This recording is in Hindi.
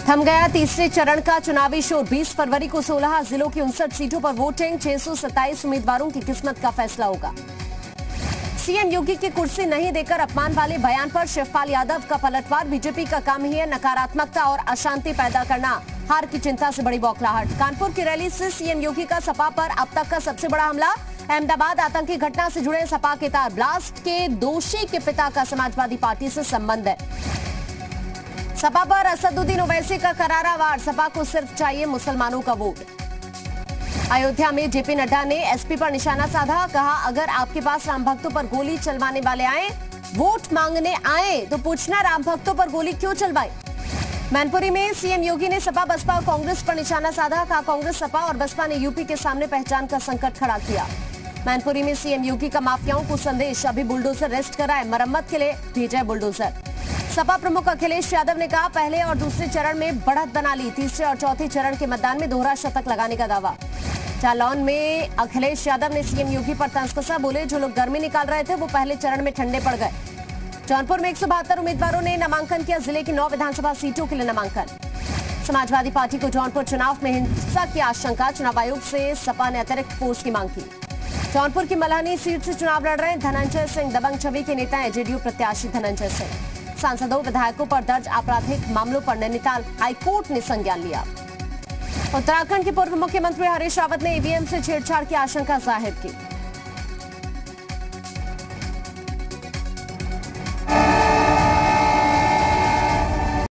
थम गया तीसरे चरण का चुनावी शोर। 20 फरवरी को 16 जिलों की 59 सीटों पर वोटिंग। 627 उम्मीदवारों की किस्मत का फैसला होगा। सीएम योगी की कुर्सी नहीं देकर अपमान वाले बयान पर शिवपाल यादव का पलटवार। बीजेपी का काम ही है नकारात्मकता और अशांति पैदा करना। हार की चिंता से बड़ी बौखलाहट। कानपुर की रैली से सीएम योगी का सपा पर अब तक का सबसे बड़ा हमला। अहमदाबाद आतंकी घटना से जुड़े सपा के तार। ब्लास्ट के दोषी के पिता का समाजवादी पार्टी से संबंध है। सपा पर असदुद्दीन ओवैसी का करारा वार। सपा को सिर्फ चाहिए मुसलमानों का वोट। अयोध्या में जेपी नड्डा ने एसपी पर निशाना साधा। कहा, अगर आपके पास राम भक्तों पर गोली चलवाने वाले आए, वोट मांगने आए, तो पूछना राम भक्तों पर गोली क्यों चलवाई। मैनपुरी में सीएम योगी ने सपा बसपा और कांग्रेस पर निशाना साधा। कहा, कांग्रेस सपा और बसपा ने यूपी के सामने पहचान का संकट खड़ा किया। मैनपुरी में सीएम योगी का माफियाओं को संदेश। अभी बुलडोजर रेस्ट कराए, मरम्मत के लिए भेजा बुलडोजर। सपा प्रमुख अखिलेश यादव ने कहा, पहले और दूसरे चरण में बढ़त बना ली। तीसरे और चौथे चरण के मतदान में दोहरा शतक लगाने का दावा। जालौन में अखिलेश यादव ने सीएम योगी पर तंज कसा। बोले, जो लोग गर्मी निकाल रहे थे वो पहले चरण में ठंडे पड़ गए। जौनपुर में 172 उम्मीदवारों ने नामांकन किया। जिले की 9 विधानसभा सीटों के लिए नामांकन। समाजवादी पार्टी को जौनपुर चुनाव में हिंसा की आशंका। चुनाव आयोग से सपा ने अतिरिक्त फोर्स की मांग की। जौनपुर की मल्हानी सीट से चुनाव लड़ रहे धनंजय सिंह। दबंग छवि के नेता है जेडीयू प्रत्याशी धनंजय सिंह। सांसदों विधायकों पर दर्ज आपराधिक मामलों पर नैनीताल हाईकोर्ट ने संज्ञान लिया। उत्तराखंड के पूर्व मुख्यमंत्री हरीश रावत ने ईवीएम से छेड़छाड़ की आशंका जाहिर की।